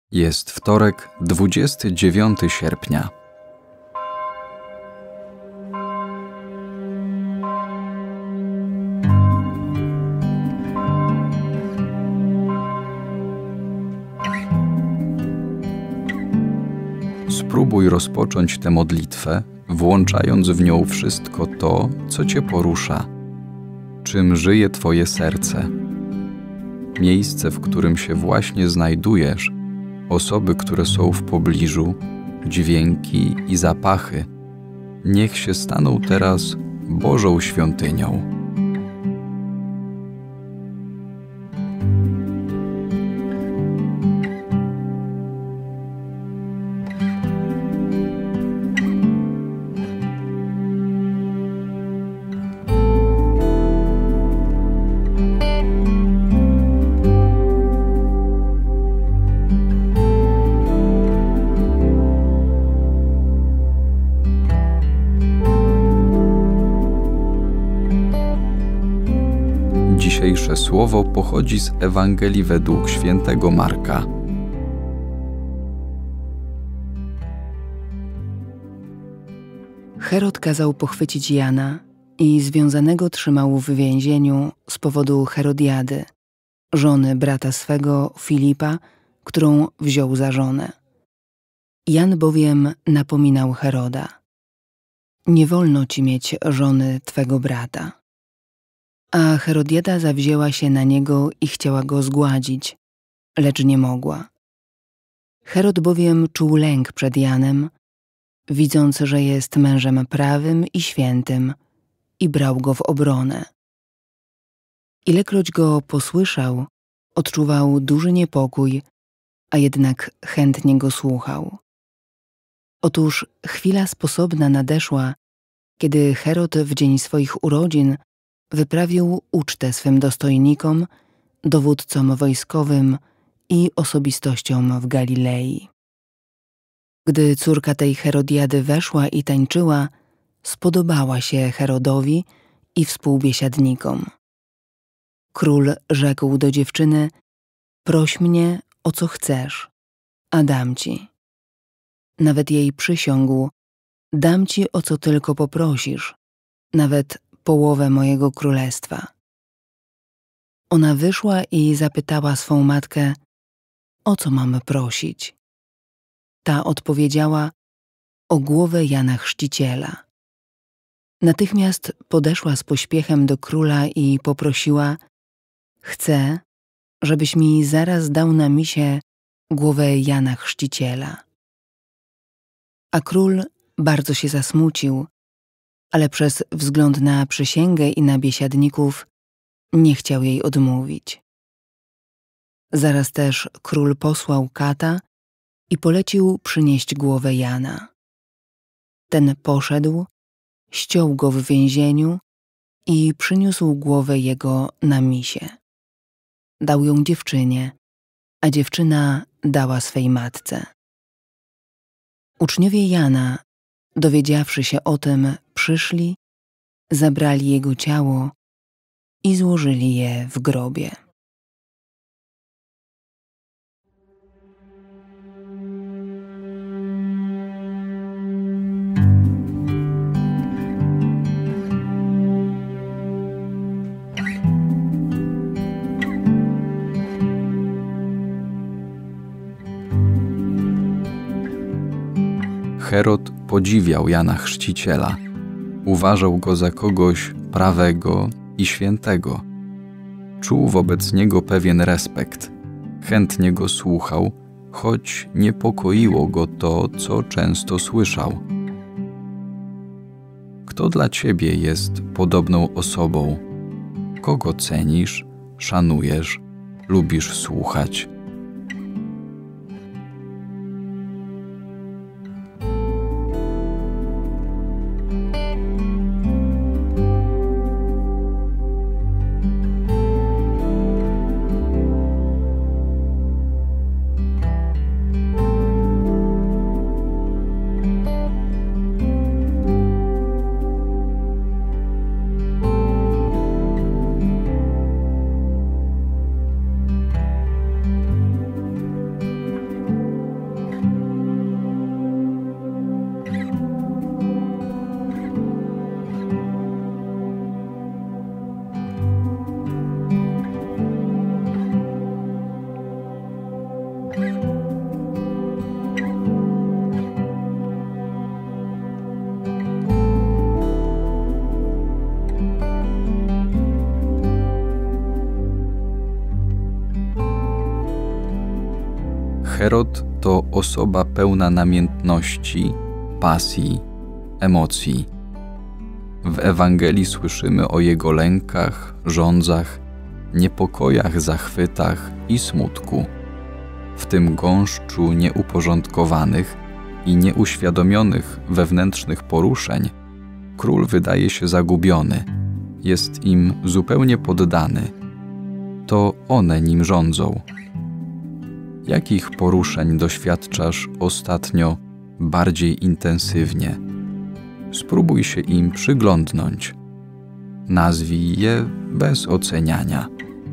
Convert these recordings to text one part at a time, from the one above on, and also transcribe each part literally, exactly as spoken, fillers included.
Jest wtorek, dwudziestego dziewiątego sierpnia. Spróbuj rozpocząć tę modlitwę, włączając w nią wszystko to, co Cię porusza, czym żyje Twoje serce. Miejsce, w którym się właśnie znajdujesz, osoby, które są w pobliżu, dźwięki i zapachy, niech się staną teraz Bożą świątynią. Dzisiejsze słowo pochodzi z Ewangelii według świętego Marka. Herod kazał pochwycić Jana i związanego trzymał w więzieniu z powodu Herodiady, żony brata swego Filipa, którą wziął za żonę. Jan bowiem napominał Heroda: nie wolno ci mieć żony twego brata. A Herodiada zawzięła się na niego i chciała go zgładzić, lecz nie mogła. Herod bowiem czuł lęk przed Janem, widząc, że jest mężem prawym i świętym, i brał go w obronę. Ilekroć go posłyszał, odczuwał duży niepokój, a jednak chętnie go słuchał. Otóż chwila sposobna nadeszła, kiedy Herod w dzień swoich urodzin wyprawił ucztę swym dostojnikom, dowódcom wojskowym i osobistościom w Galilei. Gdy córka tej Herodiady weszła i tańczyła, spodobała się Herodowi i współbiesiadnikom. Król rzekł do dziewczyny: proś mnie, o co chcesz, a dam ci. Nawet jej przysiągł: dam ci, o co tylko poprosisz, nawet połowę mojego królestwa. Ona wyszła i zapytała swą matkę: o co mamy prosić? Ta odpowiedziała: o głowę Jana Chrzciciela. Natychmiast podeszła z pośpiechem do króla i poprosiła: chcę, żebyś mi zaraz dał na misie głowę Jana Chrzciciela. A król bardzo się zasmucił, ale przez wzgląd na przysięgę i na biesiadników nie chciał jej odmówić. Zaraz też król posłał kata i polecił przynieść głowę Jana. Ten poszedł, ściął go w więzieniu i przyniósł głowę jego na misie. Dał ją dziewczynie, a dziewczyna dała swej matce. Uczniowie Jana, dowiedziawszy się o tym, przyszli, zabrali jego ciało i złożyli je w grobie. Herod podziwiał Jana Chrzciciela. Uważał go za kogoś prawego i świętego. Czuł wobec niego pewien respekt. Chętnie go słuchał, choć niepokoiło go to, co często słyszał. Kto dla ciebie jest podobną osobą? Kogo cenisz, szanujesz, lubisz słuchać? Herod to osoba pełna namiętności, pasji, emocji. W Ewangelii słyszymy o jego lękach, żądzach, niepokojach, zachwytach i smutku. W tym gąszczu nieuporządkowanych i nieuświadomionych wewnętrznych poruszeń król wydaje się zagubiony, jest im zupełnie poddany. To one nim rządzą. Jakich poruszeń doświadczasz ostatnio bardziej intensywnie? Spróbuj się im przyglądnąć. Nazwij je bez oceniania.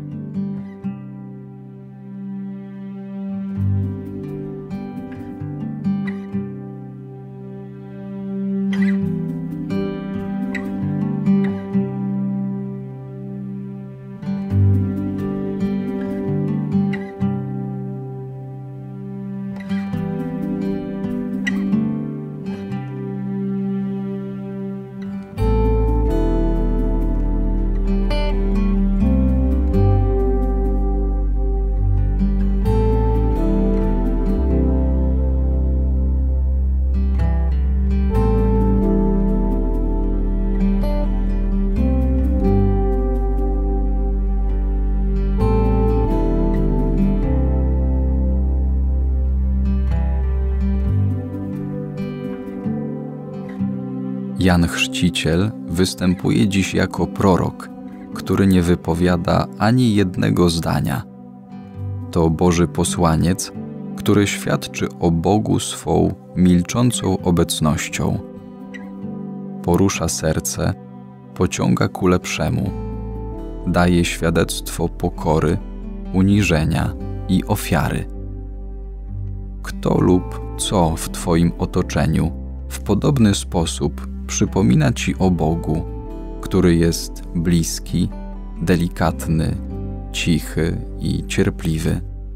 Jan Chrzciciel występuje dziś jako prorok, który nie wypowiada ani jednego zdania. To Boży posłaniec, który świadczy o Bogu swą milczącą obecnością. Porusza serce, pociąga ku lepszemu, daje świadectwo pokory, uniżenia i ofiary. Kto lub co w Twoim otoczeniu w podobny sposób przypomina Ci o Bogu, który jest bliski, delikatny, cichy i cierpliwy?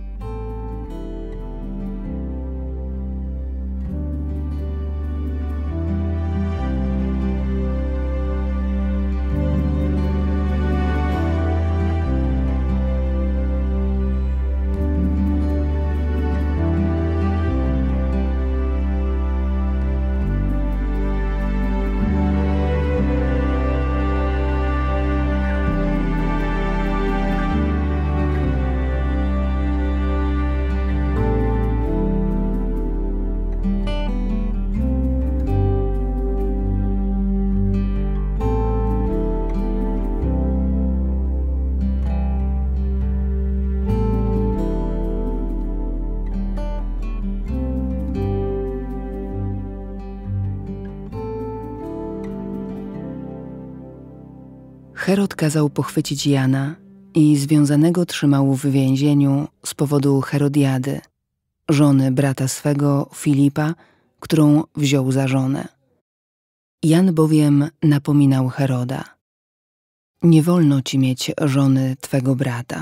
Herod kazał pochwycić Jana i związanego trzymał w więzieniu z powodu Herodiady, żony brata swego Filipa, którą wziął za żonę. Jan bowiem napominał Heroda: nie wolno ci mieć żony twego brata.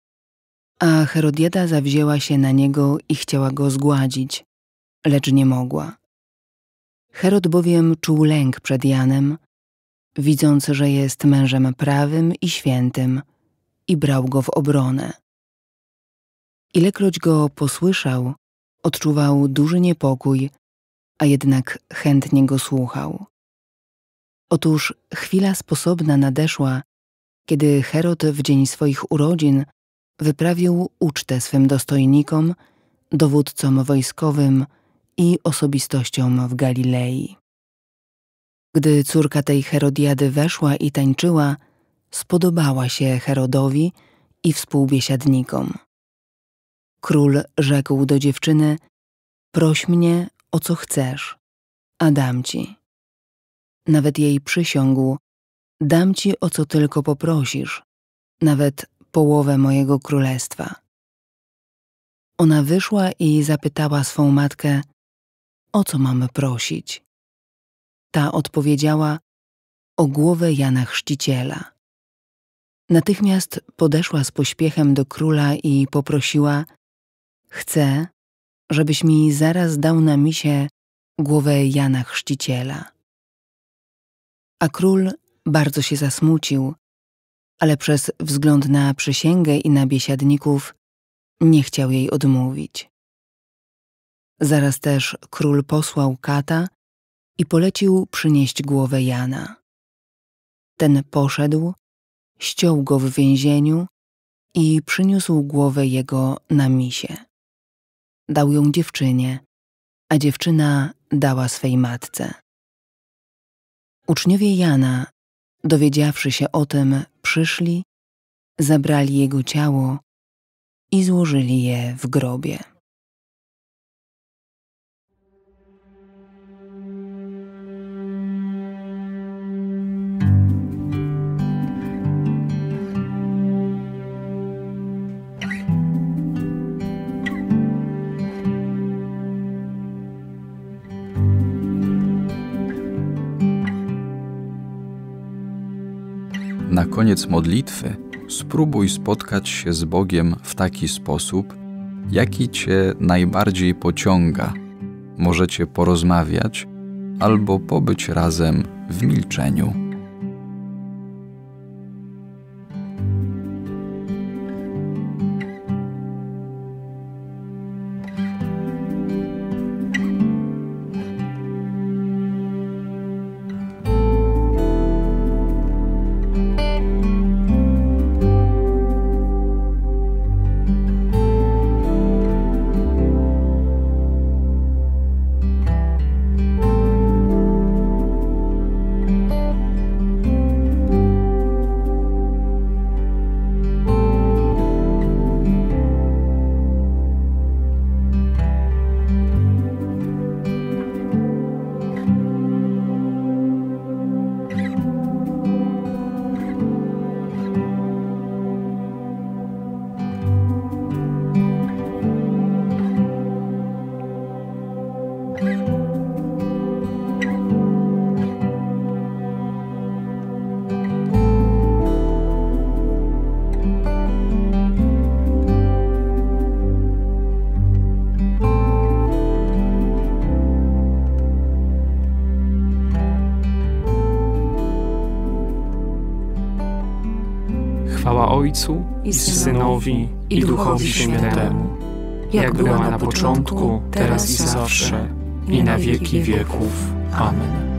A Herodiada zawzięła się na niego i chciała go zgładzić, lecz nie mogła. Herod bowiem czuł lęk przed Janem, widząc, że jest mężem prawym i świętym, i brał go w obronę. Ilekroć go posłyszał, odczuwał duży niepokój, a jednak chętnie go słuchał. Otóż chwila sposobna nadeszła, kiedy Herod w dzień swoich urodzin wyprawił ucztę swym dostojnikom, dowódcom wojskowym i osobistościom w Galilei. Gdy córka tej Herodiady weszła i tańczyła, spodobała się Herodowi i współbiesiadnikom. Król rzekł do dziewczyny: proś mnie, o co chcesz, a dam ci. Nawet jej przysiągł: dam ci, o co tylko poprosisz, nawet połowę mojego królestwa. Ona wyszła i zapytała swą matkę: o co mamy prosić? Ta odpowiedziała: o głowę Jana Chrzciciela. Natychmiast podeszła z pośpiechem do króla i poprosiła: Chcę, żebyś mi zaraz dał na misie głowę Jana Chrzciciela. A król bardzo się zasmucił, ale przez wzgląd na przysięgę i na biesiadników nie chciał jej odmówić. Zaraz też król posłał kata i polecił przynieść głowę Jana. Ten poszedł, ściął go w więzieniu i przyniósł głowę jego na misie. Dał ją dziewczynie, a dziewczyna dała swej matce. Uczniowie Jana, dowiedziawszy się o tym, przyszli, zabrali jego ciało i złożyli je w grobie. Na koniec modlitwy spróbuj spotkać się z Bogiem w taki sposób, jaki Cię najbardziej pociąga. Możecie porozmawiać albo pobyć razem w milczeniu. Chwała Ojcu i Synowi i Duchowi Świętemu, jak była na początku, teraz i zawsze, i na wieki wieków. Amen.